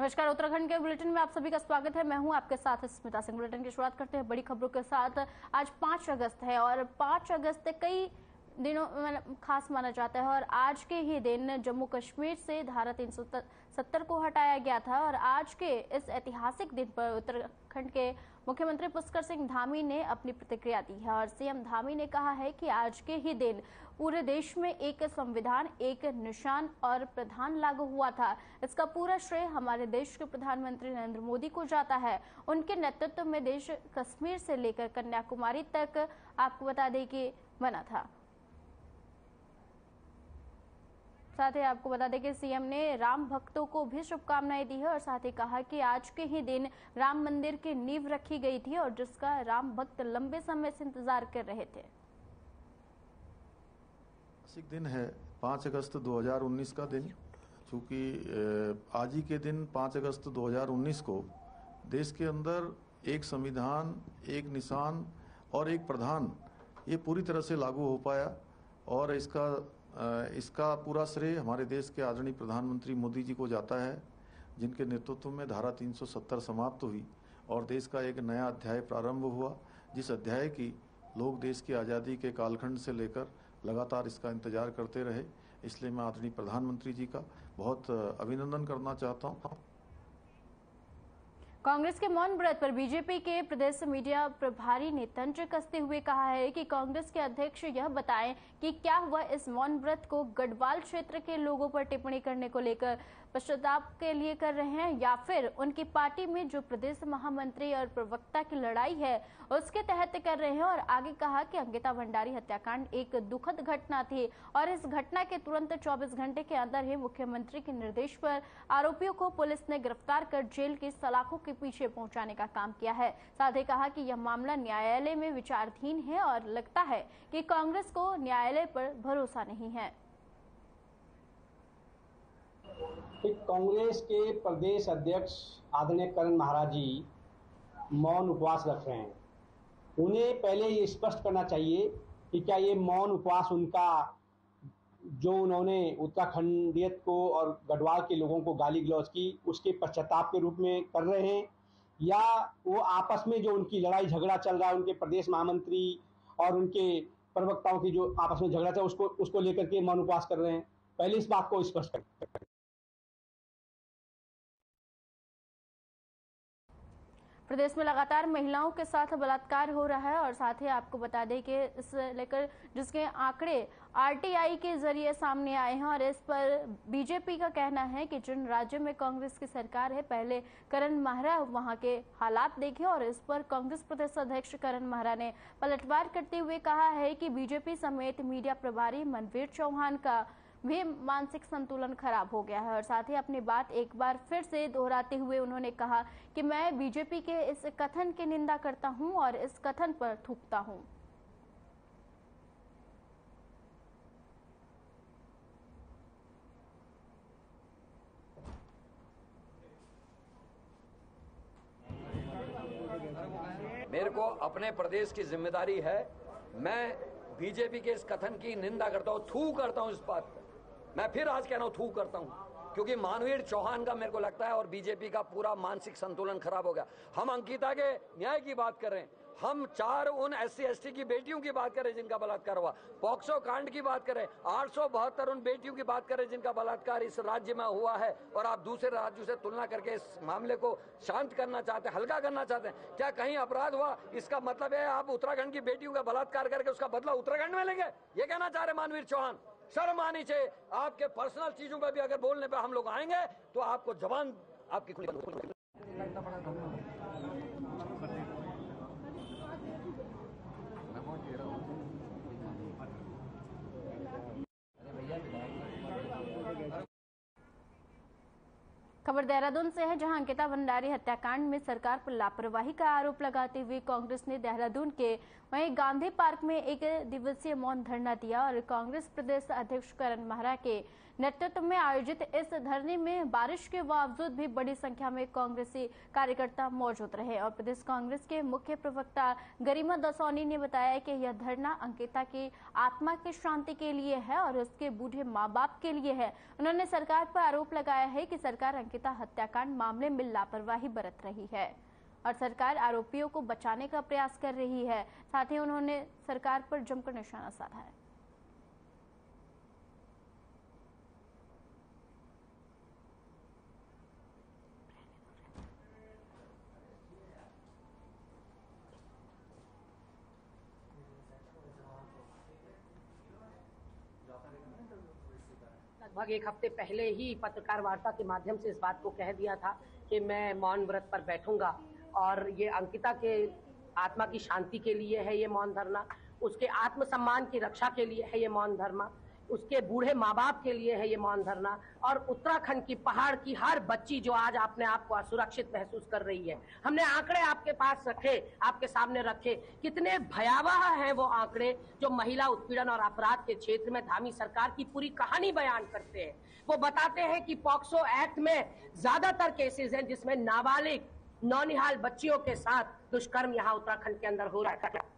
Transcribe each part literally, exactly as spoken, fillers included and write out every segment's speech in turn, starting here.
नमस्कार, उत्तराखंड के बुलेटिन में आप सभी का स्वागत है। मैं हूं आपके साथ स्मिता सिंह। बुलेटिन की शुरुआत करते हैं बड़ी खबरों के साथ। आज पाँच अगस्त है और पाँच अगस्त कई दिनों मतलब खास माना जाता है और आज के ही दिन जम्मू कश्मीर से धारा तीन सौ सत्तर को हटाया गया था और आज के इस ऐतिहासिक दिन पर उत्तराखंड के मुख्यमंत्री पुष्कर सिंह धामी ने अपनी प्रतिक्रिया दी है और सीएम धामी ने कहा है कि आज के ही दिन पूरे देश में एक संविधान, एक निशान और प्रधान लागू हुआ था। इसका पूरा श्रेय हमारे देश के प्रधानमंत्री नरेंद्र मोदी को जाता है। उनके नेतृत्व में देश कश्मीर से लेकर कन्याकुमारी तक आपको बता दें कि बना था। साथ ही आपको बता दें कि सीएम ने राम भक्तों को भी शुभकामनाएं दी है और साथ ही कहा कि आज के ही दिन राम मंदिर की नींव रखी गई थी और जिसका राम भक्त लंबे समय से इंतजार कर रहे थे। ऐतिहासिक दिन है पाँच अगस्त दो हज़ार उन्नीस का दिन, चूंकि आज ही के दिन पाँच अगस्त दो हज़ार उन्नीस को देश के अंदर एक संविधान, एक निशान और एक प्रधान ये पूरी तरह से लागू हो पाया और इसका इसका पूरा श्रेय हमारे देश के आदरणीय प्रधानमंत्री मोदी जी को जाता है, जिनके नेतृत्व में धारा तीन सौ सत्तर समाप्त हुई और देश का एक नया अध्याय प्रारंभ हुआ, जिस अध्याय की लोग देश की आज़ादी के कालखंड से लेकर लगातार इसका इंतजार करते रहे। इसलिए मैं आदरणीय प्रधानमंत्री जी का बहुत अभिनंदन करना चाहता हूँ। कांग्रेस के मौन व्रत पर बीजेपी के प्रदेश मीडिया प्रभारी ने तंज कसते हुए कहा है कि कांग्रेस के अध्यक्ष यह बताएं कि क्या हुआ इस मौन व्रत को गढ़वाल क्षेत्र के लोगों पर टिप्पणी करने को लेकर पश्चाताप के लिए कर रहे हैं या फिर उनकी पार्टी में जो प्रदेश महामंत्री और प्रवक्ता की लड़ाई है उसके तहत कर रहे हैं। और आगे कहा कि अंकिता भंडारी हत्याकांड एक दुखद घटना थी और इस घटना के तुरंत चौबीस घंटे के अंदर ही मुख्यमंत्री के निर्देश पर आरोपियों को पुलिस ने गिरफ्तार कर जेल की सलाखों के पीछे पहुंचाने का काम किया है। साथ ही कहा कि यह मामला न्यायालय में विचाराधीन है और लगता है कि कांग्रेस को न्यायालय पर भरोसा नहीं है। कांग्रेस के प्रदेश अध्यक्ष आदरणीय करण महाराज जी मौन उपवास रख रहे हैं। उन्हें पहले ये स्पष्ट करना चाहिए कि क्या ये मौन उपवास उनका जो उन्होंने उत्तराखंडियत को और गढ़वाल के लोगों को गाली गलौज की उसके पश्चाताप के रूप में कर रहे हैं या वो आपस में जो उनकी लड़ाई झगड़ा चल रहा है उनके प्रदेश महामंत्री और उनके प्रवक्ताओं की जो आपस में झगड़ा चल रहा है उसको उसको लेकर के मौन उपवास कर रहे हैं। पहले इस बात को स्पष्ट करें। प्रदेश में लगातार महिलाओं के साथ बलात्कार हो रहा है और साथ ही आपको बता दें कि इस लेकर जिसके आंकड़े आरटीआई के जरिए सामने आए हैं और इस पर बीजेपी का कहना है कि जिन राज्यों में कांग्रेस की सरकार है पहले करण माहरा वहां के हालात देखे और इस पर कांग्रेस प्रदेश अध्यक्ष करण माहरा ने पलटवार करते हुए कहा है कि बीजेपी समेत मीडिया प्रभारी मनवीर चौहान का भी मानसिक संतुलन खराब हो गया है। और साथ ही अपनी बात एक बार फिर से दोहराते हुए उन्होंने कहा कि मैं बीजेपी के इस कथन की निंदा करता हूं और इस कथन पर थूकता हूं। मेरे को अपने प्रदेश की जिम्मेदारी है। मैं बीजेपी के इस कथन की निंदा करता हूं, थू करता हूं इस बात पर। मैं फिर आज कह रहा हूं थू करता हूं क्योंकि मनवीर चौहान का मेरे को लगता है और बीजेपी का पूरा मानसिक संतुलन खराब हो गया। हम अंकिता के न्याय की बात कर रहे हैं, हम चार उन एस सी एस टी की बेटियों की बात कर रहे हैं जिनका बलात्कार हुआ, पॉक्सो कांड की बात कर रहे हैं, आठ सौ बहत्तर उन बेटियों की बात कर रहे हैं जिनका बलात्कार इस राज्य में हुआ है और आप दूसरे राज्यों से तुलना करके इस मामले को शांत करना चाहते हैं, हल्का करना चाहते हैं। क्या कहीं अपराध हुआ इसका मतलब है आप उत्तराखंड की बेटियों का बलात्कार करके उसका बदला उत्तराखंड में लेंगे? ये कहना चाह रहे मनवीर चौहान। शर्म आनी चाहिए। आपके पर्सनल चीजों पर भी अगर बोलने पे हम लोग आएंगे तो आपको जबान आपकी खुली खबर देहरादून से है, जहां अंकिता भंडारी हत्याकांड में सरकार पर लापरवाही का आरोप लगाते हुए कांग्रेस ने देहरादून के वहीं गांधी पार्क में एक दिवसीय मौन धरना दिया और कांग्रेस प्रदेश अध्यक्ष करण माहरा के नेतृत्व में आयोजित इस धरने में बारिश के बावजूद भी बड़ी संख्या में कांग्रेसी कार्यकर्ता मौजूद रहे और प्रदेश कांग्रेस के मुख्य प्रवक्ता गरिमा दसौनी ने बताया कि यह धरना अंकिता की आत्मा की शांति के लिए है और उसके बूढ़े माँ बाप के लिए है। उन्होंने सरकार पर आरोप लगाया है कि सरकार अंकिता हत्याकांड मामले में लापरवाही बरत रही है और सरकार आरोपियों को बचाने का प्रयास कर रही है। साथ ही उन्होंने सरकार पर जमकर निशाना साधा है। लगभग एक हफ्ते पहले ही पत्रकार वार्ता के माध्यम से इस बात को कह दिया था कि मैं मौन व्रत पर बैठूंगा और ये अंकिता के आत्मा की शांति के लिए है ये मौन धरना, उसके आत्मसम्मान की रक्षा के लिए है ये मौन धरना, उसके बूढ़े माँ बाप के लिए है ये मौन धरना और उत्तराखंड की पहाड़ की हर बच्ची जो आज अपने आप को असुरक्षित महसूस कर रही है। हमने आंकड़े आपके पास रखे, आपके सामने रखे, कितने भयावह हैं वो आंकड़े जो महिला उत्पीड़न और अपराध के क्षेत्र में धामी सरकार की पूरी कहानी बयान करते हैं। वो बताते हैं कि पॉक्सो एक्ट में ज्यादातर केसेस हैं जिसमें नाबालिग नौनिहाल बच्चियों के साथ दुष्कर्म यहाँ उत्तराखंड के अंदर हो रहा है।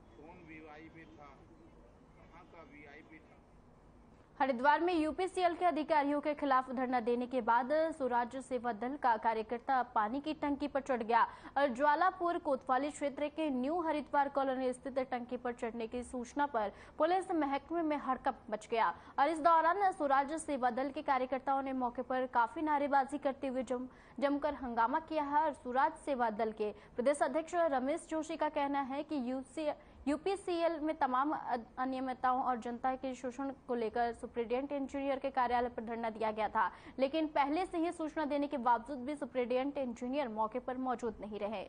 हरिद्वार में यूपीसीएल के अधिकारियों के खिलाफ धरना देने के बाद स्वराज सेवा दल का कार्यकर्ता पानी की टंकी पर चढ़ गया और ज्वालापुर कोतवाली क्षेत्र के न्यू हरिद्वार कॉलोनी स्थित टंकी पर चढ़ने की सूचना पर पुलिस महकमे में हड़कंप मच गया और इस दौरान स्वराज सेवा दल के कार्यकर्ताओं ने मौके पर काफी नारेबाजी करते हुए जम जमकर हंगामा किया है और स्वराज सेवा दल के प्रदेश अध्यक्ष रमेश जोशी का कहना है कि यूसी यूपीसीएल में तमाम अनियमितताओं और जनता के शोषण को लेकर सुप्रीडेंट इंजीनियर के कार्यालय पर धरना दिया गया था, लेकिन पहले से ही सूचना देने के बावजूद भी सुप्रीडेंट इंजीनियर मौके पर मौजूद नहीं रहे।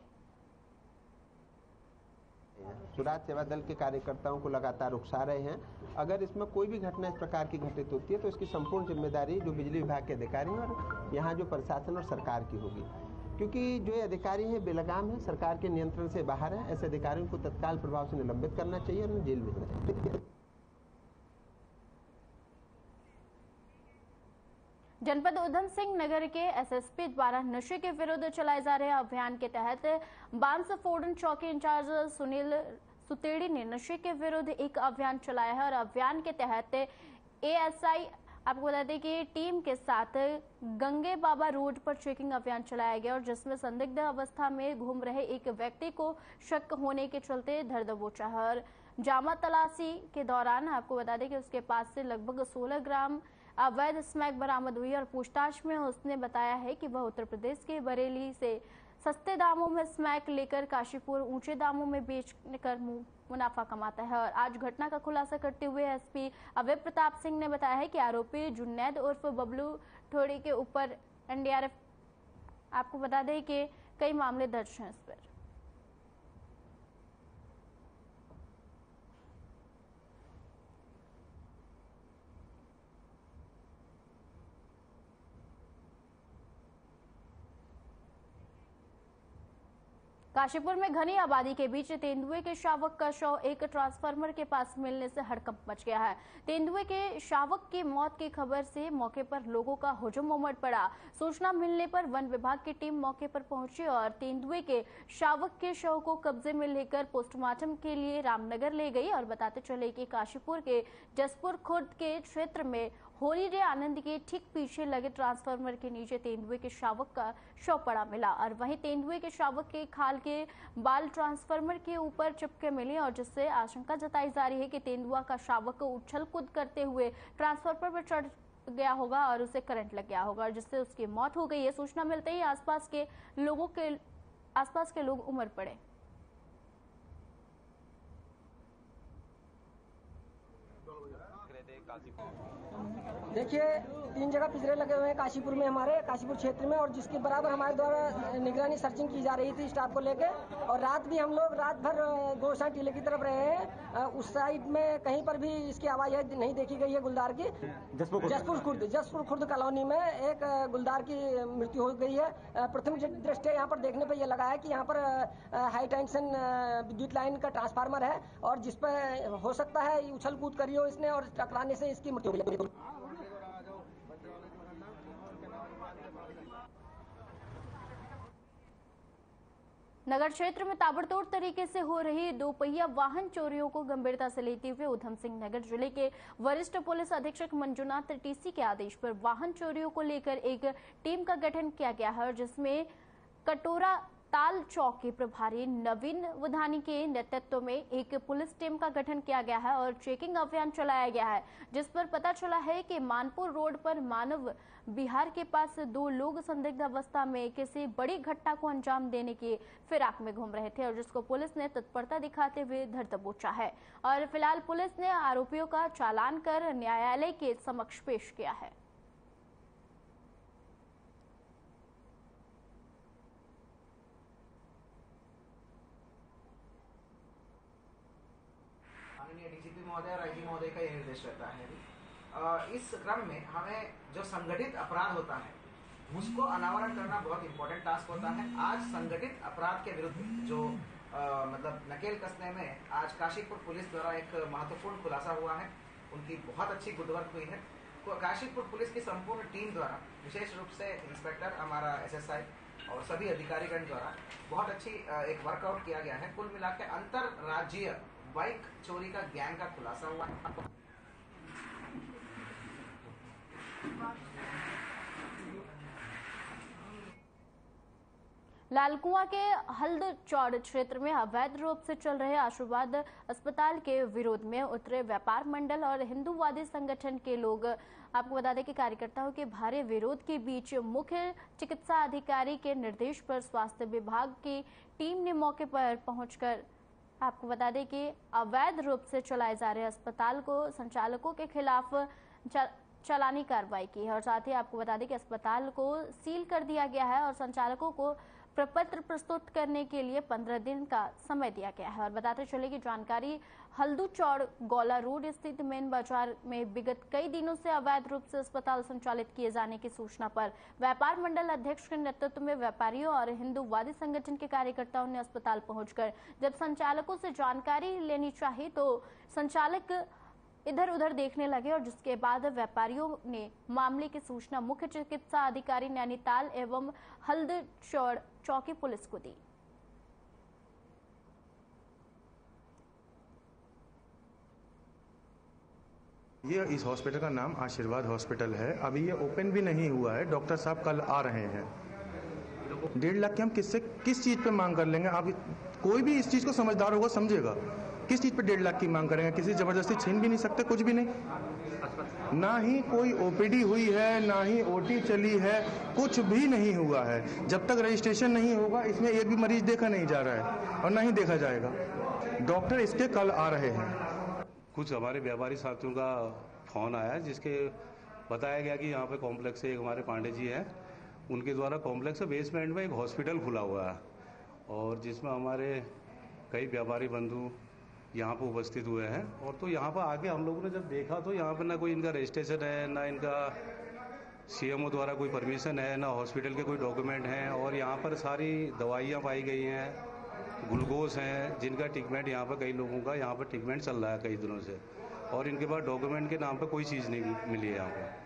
स्वराज सेवा दल के कार्यकर्ताओं को लगातार उकसा रहे हैं। अगर इसमें कोई भी घटना इस प्रकार की घटित होती है तो इसकी संपूर्ण जिम्मेदारी जो बिजली विभाग के अधिकारी और यहाँ जो प्रशासन और सरकार की होगी, क्योंकि जो ये अधिकारी हैं बेलगाम है, सरकार के नियंत्रण से बाहर है। ऐसे अधिकारियों को तत्काल प्रभाव से निलंबित करना चाहिए और उन्हें जेल भेजना चाहिए। जनपद उधम सिंह नगर के एसएसपी द्वारा नशे के विरुद्ध चलाए जा रहे अभियान के तहत बांसफोर्डन चौकी इंचार्ज सुनील सुतेड़ी ने नशे के विरुद्ध एक अभियान चलाया है और अभियान के तहत एएसआई आपको बता दें कि टीम के साथ गंगे बाबा रोड पर चेकिंग अभियान चलाया गया और जिसमें संदिग्ध अवस्था में घूम रहे एक व्यक्ति को शक होने के चलते धर दबोचा है और जामा तलाशी के दौरान आपको बता दें कि उसके पास से लगभग सोलह ग्राम अवैध स्मैक बरामद हुई और पूछताछ में उसने बताया है कि वह उत्तर प्रदेश के बरेली से सस्ते दामों में स्मैक लेकर काशीपुर ऊंचे दामों में बेचकर मुनाफा कमाता है। और आज घटना का खुलासा करते हुए एसपी अभय प्रताप सिंह ने बताया है कि आरोपी जुन्नैद उर्फ बबलू ठोड़ी के ऊपर एनडीआरएफ आपको बता दें कि कई मामले दर्ज हैं इस पर। काशीपुर में घनी आबादी के बीच तेंदुए के शावक का शव एक ट्रांसफार्मर के पास मिलने से हड़कंप मच गया है। तेंदुए के शावक की मौत की खबर से मौके पर लोगों का हुजूम उमड़ पड़ा। सूचना मिलने पर वन विभाग की टीम मौके पर पहुंची और तेंदुए के शावक के शव को कब्जे में लेकर पोस्टमार्टम के लिए रामनगर ले गई। और बताते चले कि काशीपुर के जसपुर खुर्द के क्षेत्र में होलीडे आनंद के ठीक पीछे लगे ट्रांसफार्मर के नीचे तेंदुए के शावक का शव पड़ा मिला और वहीं तेंदुए के शावक के खाल के बाल ट्रांसफार्मर के ऊपर चिपके मिले और जिससे आशंका जताई जा रही है कि तेंदुआ का शावक उछल कूद करते हुए ट्रांसफार्मर पर चढ़ गया होगा और उसे करंट लग गया होगा जिससे उसकी मौत हो गई है। सूचना मिलते ही आसपास के लोगों के आसपास के लोग उमड़ पड़े। देखिए तीन जगह पिंजरे लगे हुए हैं काशीपुर में, हमारे काशीपुर क्षेत्र में, और जिसके बराबर हमारे द्वारा निगरानी सर्चिंग की जा रही थी स्टाफ को लेके। और रात भी हम लोग रात भर गोसा टीले की तरफ रहे हैं। उस साइड में कहीं पर भी इसकी आवाज नहीं देखी गई है गुलदार की। जसपुर खुर्द जसपुर खुर्द कॉलोनी में एक गुलदार की मृत्यु हो गई है। प्रथम दृष्टया यहाँ पर देखने पर यह लगा है कि यहाँ पर हाई टेंशन विद्युत लाइन का ट्रांसफार्मर है और जिस पर हो सकता है उछल कूद करी हो इसने और टकराने से इसकी मृत्यु हो गई। नगर क्षेत्र में ताबड़तोड़ तरीके से हो रही दोपहिया वाहन चोरियों को गंभीरता से लेते हुए उधम सिंह नगर जिले के वरिष्ठ पुलिस अधीक्षक मंजुनाथ टीसी के आदेश पर वाहन चोरियों को लेकर एक टीम का गठन किया गया है, जिसमें कटोरा ताल चौक के प्रभारी नवीन वधानी के नेतृत्व में एक पुलिस टीम का गठन किया गया है और चेकिंग अभियान चलाया गया है, जिस पर पता चला है कि मानपुर रोड पर मानव बिहार के पास दो लोग संदिग्ध अवस्था में किसी बड़ी घटना को अंजाम देने की फिराक में घूम रहे थे और जिसको पुलिस ने तत्परता दिखाते हुए धर दबोचा है और फिलहाल पुलिस ने आरोपियों का चालान कर न्यायालय के समक्ष पेश किया है। माननीय डीजीपी महोदय और आईजी महोदय का यह निर्देश रहता है। इस क्रम में हमें जो संगठित अपराध होता है उसको अनावरण करना बहुत इंपॉर्टेंट टास्क होता है। आज संगठित अपराध के विरुद्ध जो आ, मतलब नकेल कसने में आज काशीपुर पुलिस द्वारा एक महत्वपूर्ण खुलासा हुआ है। उनकी बहुत अच्छी गुडवर्क हुई है। काशीपुर पुलिस की संपूर्ण टीम द्वारा, विशेष रूप से इंस्पेक्टर, हमारा एसएसआई और सभी अधिकारीगण द्वारा बहुत अच्छी एक वर्कआउट किया गया है। कुल मिला के अंतर राज्यीय बाइक चोरी का गैंग का खुलासा हुआ। लालकुआं के हल्द चौड़ क्षेत्र में अवैध रूप से चल रहे आशीर्वाद अस्पताल के विरोध में उतरे व्यापार मंडल और हिंदूवादी संगठन के लोग। आपको बता दें कि कार्यकर्ताओं के भारी विरोध के बीच मुख्य चिकित्सा अधिकारी के निर्देश पर स्वास्थ्य विभाग की टीम ने मौके पर पहुंचकर आपको बता दें कि अवैध रूप से चलाए जा रहे अस्पताल को संचालकों के खिलाफ चालानी कार्रवाई की है और साथ ही आपको बता दें कि अस्पताल को सील कर दिया गया है और संचालकों को प्रपत्र प्रस्तुत करने के लिए पंद्रह दिन का समय दिया गया है। और बताते चले कि जानकारी हल्दू चौड़ गौला रोड स्थित मेन बाजार में विगत कई दिनों से अवैध रूप से अस्पताल संचालित किए जाने की सूचना पर व्यापार मंडल अध्यक्ष के नेतृत्व में व्यापारियों और हिंदूवादी संगठन के कार्यकर्ताओं ने अस्पताल पहुंचकर जब संचालकों से जानकारी लेनी चाहिए तो संचालक इधर उधर देखने लगे और जिसके बाद व्यापारियों ने मामले की सूचना मुख्य चिकित्सा अधिकारी नैनीताल एवं हल्द चौड़ चौकी पुलिस को दी। ये इस हॉस्पिटल का नाम आशीर्वाद हॉस्पिटल है। अभी ये ओपन भी नहीं हुआ है। डॉक्टर साहब कल आ रहे हैं। डेढ़ लाख की हम किससे किस चीज पे मांग कर लेंगे? आप कोई भी इस चीज को समझदार होगा समझेगा। किस चीज पे डेढ़ लाख की मांग करेंगे? किसी जबरदस्ती छीन भी नहीं सकते, कुछ भी नहीं। ना ही कोई ओपीडी हुई है, ना ही ओटी चली है, कुछ भी नहीं हुआ है। जब तक रजिस्ट्रेशन नहीं होगा इसमें एक भी मरीज देखा नहीं जा रहा है और ना ही देखा जाएगा। डॉक्टर इसके कल आ रहे हैं। कुछ हमारे व्यापारी साथियों का फोन आया जिसके बताया गया कि यहाँ पे कॉम्प्लेक्स से एक हमारे पांडे जी हैं, उनके द्वारा कॉम्प्लेक्स के बेसमेंट में एक हॉस्पिटल खुला हुआ है और जिसमें हमारे कई व्यापारी बंधु यहाँ पर उपस्थित हुए हैं। और तो यहाँ पर आके हम लोगों ने जब देखा तो यहाँ पर ना कोई इनका रजिस्ट्रेशन है, ना इनका सीएमओ द्वारा कोई परमिशन है, ना हॉस्पिटल के कोई डॉक्यूमेंट हैं और यहाँ पर सारी दवाइयाँ पाई गई हैं, ग्लूकोज हैं जिनका ट्रीटमेंट यहाँ पर कई लोगों का यहाँ पर ट्रीटमेंट चल रहा है कई दिनों से और इनके पास डॉक्यूमेंट के नाम पर कोई चीज़ नहीं मिली है यहाँ पर।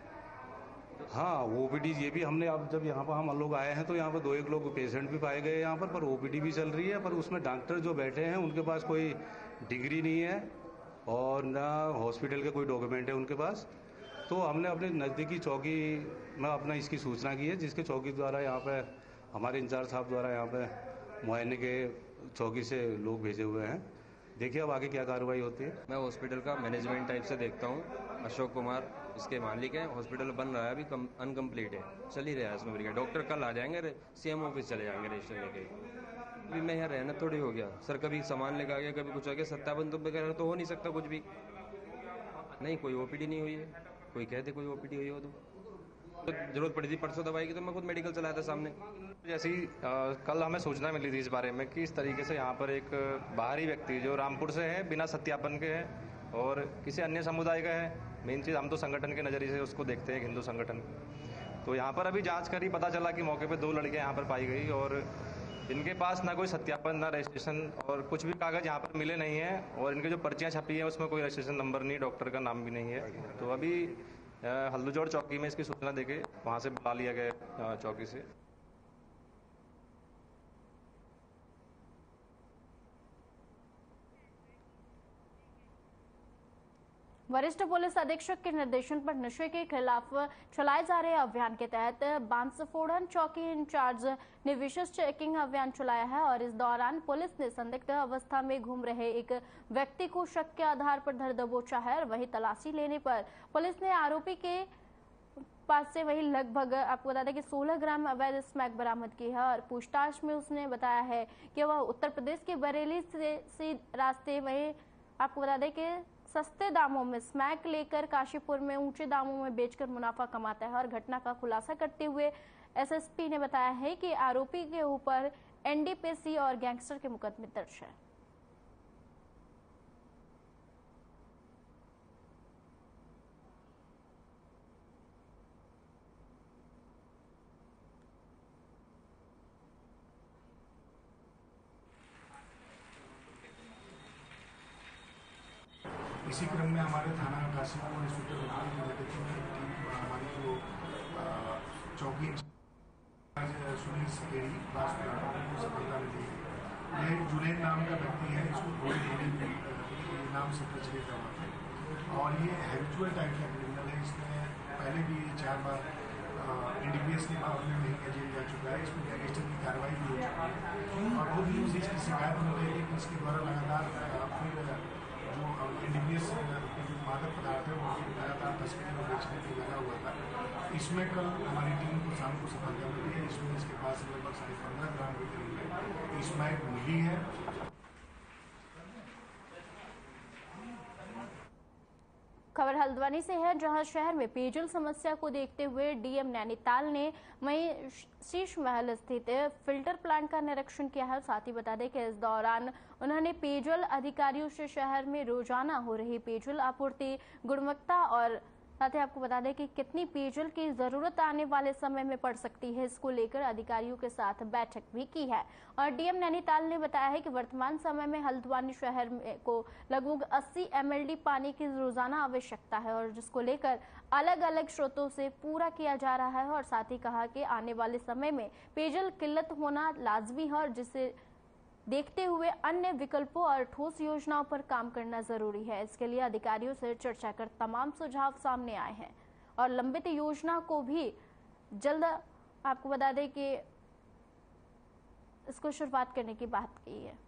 हाँ, ओपीडी ये भी हमने अब जब यहाँ पर हम लोग आए हैं तो यहाँ पर दो एक लोग पेशेंट भी पाए गए यहाँ पर पर ओपीडी भी चल रही है, पर उसमें डॉक्टर जो बैठे हैं उनके पास कोई डिग्री नहीं है और ना हॉस्पिटल के कोई डॉक्यूमेंट है उनके पास। तो हमने अपने नज़दीकी चौकी में अपना इसकी सूचना की है, जिसके चौकी द्वारा यहाँ पे हमारे इंचार्ज साहब द्वारा यहाँ पे मुआयने के चौकी से लोग भेजे हुए हैं। देखिए अब आगे क्या कार्रवाई होती है। मैं हॉस्पिटल का मैनेजमेंट टाइप से देखता हूँ। अशोक कुमार इसके मालिक हैं। हॉस्पिटल बन रहा है, अभी अनकम्प्लीट है, चल ही रहा है इसमें ब्रिगेड। डॉक्टर कल आ जाएंगे, सीएम ऑफिस चले जाएंगे रजिस्टर लेके। अभी मैं यहाँ रहना थोड़ी हो गया सर, कभी सामान लेकर आ गया, कभी कुछ आ गया। सत्तावन तो वगैरह तो हो नहीं सकता कुछ भी नहीं। कोई ओपीडी नहीं हुई है, कोई कहते कोई ओपीडी हुई हो तो जरूरत पड़ी थी परसों दवाई की तो मैं खुद मेडिकल चलाया था सामने। जैसे ही कल हमें सूचना मिली थी इस बारे में कि इस तरीके से यहाँ पर एक बाहरी व्यक्ति जो रामपुर से है, बिना सत्यापन के है और किसी अन्य समुदाय का है। मेन चीज़ हम तो संगठन के नज़रिए से उसको देखते हैं, हिंदू संगठन। तो यहाँ पर अभी जांच करी, पता चला कि मौके पे दो लड़कियाँ यहाँ पर पाई गई और इनके पास ना कोई सत्यापन, ना रजिस्ट्रेशन और कुछ भी कागज़ यहाँ पर मिले नहीं है और इनके जो पर्चियाँ छपी हैं उसमें कोई रजिस्ट्रेशन नंबर नहीं, डॉक्टर का नाम भी नहीं है। तो अभी हल्दूचौड़ चौकी में इसकी सूचना देके वहाँ से बुला लिया गया चौकी से। वरिष्ठ पुलिस अधीक्षक के निर्देशन पर नशे के खिलाफ चलाए जा रहे अभियान के तहत बांसफोड़न चौकी इंचार्ज ने विशेष चेकिंग अभियान चलाया है और इस दौरान पुलिस ने संदिग्ध अवस्था में घूम रहे एक व्यक्ति को शक के आधार पर धर दबोचा है और वहीं तलाशी लेने पर पुलिस ने आरोपी के पास से वही लगभग आपको बता दें कि सोलह ग्राम अवैध स्मैक बरामद की है और पूछताछ में उसने बताया है कि वह उत्तर प्रदेश के बरेली से, से रास्ते वही आपको बता दें कि सस्ते दामों में स्मैक लेकर काशीपुर में ऊंचे दामों में बेचकर मुनाफा कमाता है और घटना का खुलासा करते हुए एसएसपी ने बताया है कि आरोपी के ऊपर एनडीपीसी और गैंगस्टर के मुकदमे दर्ज है। इसी क्रम में हमारे थाना काशीपुर इंस्पेक्टर की नेतृत्व में टीम हमारी जो चौकी सुनील सकेड़ी को सफलता मिली है। यह जुनैद नाम का व्यक्ति है, इसको थोड़ी थोड़ी नाम से प्रचलित हुआ था और ये हैबिचुअल टाइप का क्रिमिनल है। इसने पहले भी चार बार एनडीपीएस के मामले में नहीं जेल जा चुका है। इसमें गैंगस्टर की कार्रवाई भी हो चुकी है और खुद ही उसे इसकी शिकायत मिल रही है कि इसके द्वारा लगातार फिर जो एनडीपीएस के जो मादक पदार्थ है वो लगातार तस्करी और बेचने में लगा हुआ था। इसमें कल हमारी टीम को शाम को सफलता मिली है। इसमें इसके पास लगभग साढ़े पंद्रह ग्राम के करीब स्मैक मिली है। खबर हल्द्वानी से है, जहां शहर में पेयजल समस्या को देखते हुए डीएम नैनीताल ने वहीं शीश महल स्थित फिल्टर प्लांट का निरीक्षण किया है। साथ ही बता दें कि इस दौरान उन्होंने पेयजल अधिकारियों से शहर में रोजाना हो रही पेयजल आपूर्ति गुणवत्ता और साथ ही आपको बता दें कि कितनी पेयजल की जरूरत आने वाले समय में पड़ सकती है, इसको लेकर अधिकारियों के साथ बैठक भी की है। और डीएम नैनीताल ने बताया है कि वर्तमान समय में हल्द्वानी शहर को लगभग अस्सी एमएलडी पानी की रोजाना आवश्यकता है और जिसको लेकर अलग अलग स्रोतों से पूरा किया जा रहा है और साथ ही कहा कि आने वाले समय में पेयजल किल्लत होना लाजमी है और जिसे देखते हुए अन्य विकल्पों और ठोस योजनाओं पर काम करना जरूरी है। इसके लिए अधिकारियों से चर्चा कर तमाम सुझाव सामने आए हैं और लंबित योजना को भी जल्द आपको बता दें कि इसको शुरुआत करने की बात की है।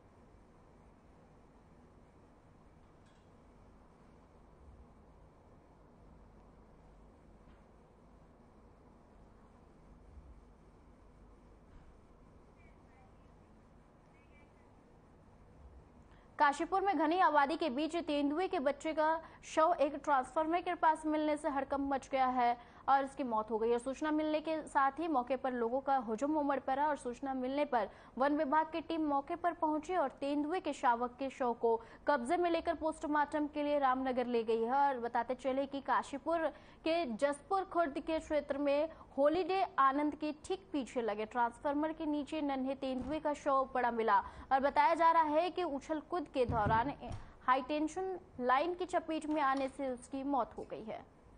काशीपुर में घनी आबादी के बीच तेंदुए के बच्चे का शव एक ट्रांसफार्मर के पास मिलने से हड़कंप मच गया है और इसकी मौत हो गई। और सूचना मिलने के साथ ही मौके पर लोगों का हुजूम उमड़ पड़ा और सूचना मिलने पर वन विभाग की टीम मौके पर पहुंची और तेंदुए के शावक के शव को कब्जे में लेकर पोस्टमार्टम के लिए रामनगर ले गई है। और बताते चले कि काशीपुर के जसपुर खुर्द के क्षेत्र में हॉलीडे आनंद के ठीक पीछे लगे ट्रांसफार्मर के नीचे नन्हे तेंदुए का शव पड़ा मिला और बताया जा रहा है कि उछल कूद के दौरान हाई टेंशन लाइन की चपेट में आने से उसकी मौत हो गई है।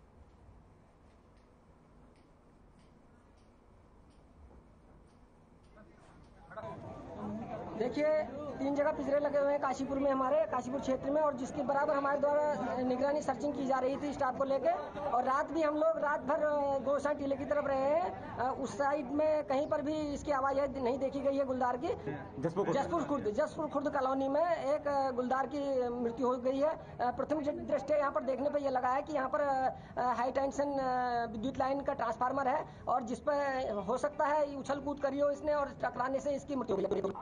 देखिए, तीन जगह पिंजरे लगे हुए हैं काशीपुर में, हमारे काशीपुर क्षेत्र में, और जिसके बराबर हमारे द्वारा निगरानी सर्चिंग की जा रही थी स्टाफ को लेके। और रात भी हम लोग रात भर गोशान टीले की तरफ रहे हैं। उस साइड में कहीं पर भी इसकी आवाज नहीं देखी गई है गुलदार की। जसपुर खुर्द जसपुर खुर्द कॉलोनी में एक गुलदार की मृत्यु हो गई है। प्रथम दृष्टया यहाँ पर देखने पर यह लगा है कि यहाँ पर हाई टेंशन विद्युत लाइन का ट्रांसफार्मर है और जिसपे हो सकता है उछल कूद करी हो इसने और टकराने से इसकी मृत्यु हो गई।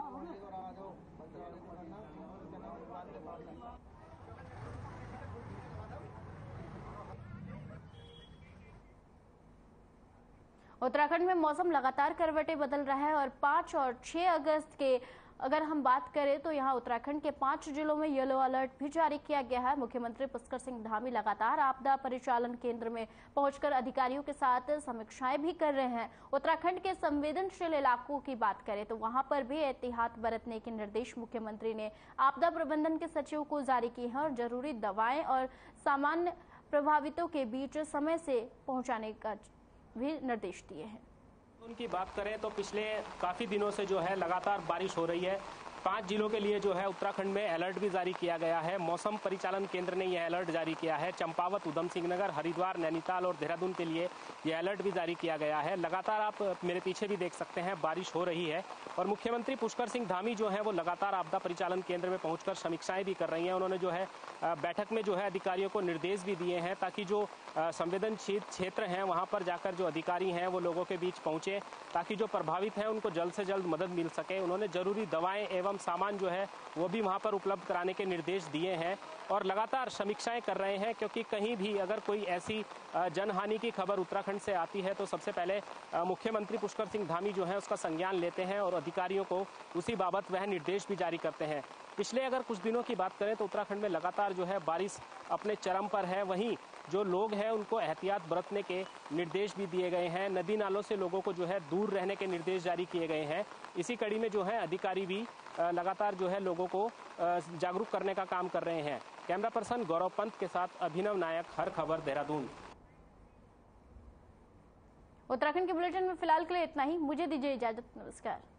उत्तराखंड में मौसम लगातार करवटें बदल रहा है और पाँच और छह अगस्त के अगर हम बात करें तो यहां उत्तराखंड के पांच जिलों में येलो अलर्ट भी जारी किया गया है। मुख्यमंत्री पुष्कर सिंह धामी लगातार आपदा परिचालन केंद्र में पहुंचकर अधिकारियों के साथ समीक्षाएं भी कर रहे हैं। उत्तराखंड के संवेदनशील इलाकों की बात करें तो वहां पर भी एहतियात बरतने के निर्देश मुख्यमंत्री ने आपदा प्रबंधन के सचिव को जारी किए हैं और जरूरी दवाएं और सामान्य प्रभावितों के बीच समय से पहुंचाने का भी निर्देश दिए हैं। उनकी बात करें तो पिछले काफ़ी दिनों से जो है लगातार बारिश हो रही है पांच जिलों के लिए जो है उत्तराखंड में अलर्ट भी जारी किया गया है। मौसम परिचालन केंद्र ने यह अलर्ट जारी किया है। चंपावत, उधम सिंह नगर, हरिद्वार, नैनीताल और देहरादून के लिए यह अलर्ट भी जारी किया गया है। लगातार आप मेरे पीछे भी देख सकते हैं बारिश हो रही है और मुख्यमंत्री पुष्कर सिंह धामी जो है वो लगातार आपदा परिचालन केंद्र में पहुंचकर समीक्षाएं भी कर रही हैं। उन्होंने जो है बैठक में जो है अधिकारियों को निर्देश भी दिए हैं ताकि जो संवेदनशील क्षेत्र हैं वहां पर जाकर जो अधिकारी हैं वो लोगों के बीच पहुंचे ताकि जो प्रभावित हैं उनको जल्द से जल्द मदद मिल सके। उन्होंने जरूरी दवाएं एवं सामान जो है वो भी वहां पर उपलब्ध कराने के निर्देश दिए हैं और लगातार समीक्षाएं कर रहे हैं क्योंकि कहीं भी अगर कोई ऐसी जनहानि की खबर उत्तराखंड से आती है तो सबसे पहले मुख्यमंत्री पुष्कर सिंह धामी जो है उसका संज्ञान लेते हैं और अधिकारियों को उसी बाबत वह निर्देश भी जारी करते हैं। पिछले अगर कुछ दिनों की बात करें तो उत्तराखंड में लगातार जो है बारिश अपने चरम पर है। वहीं जो लोग हैं उनको एहतियात बरतने के निर्देश भी दिए गए हैं। नदी नालों से लोगों को जो है दूर रहने के निर्देश जारी किए गए हैं। इसी कड़ी में जो है अधिकारी भी लगातार जो है लोगों को जागरूक करने का काम कर रहे हैं। कैमरा पर्सन गौरव पंत के साथ अभिनव नायक, हर खबर, देहरादून। उत्तराखंड के बुलेटिन में फिलहाल के लिए इतना ही। मुझे दीजिए इजाजत। नमस्कार।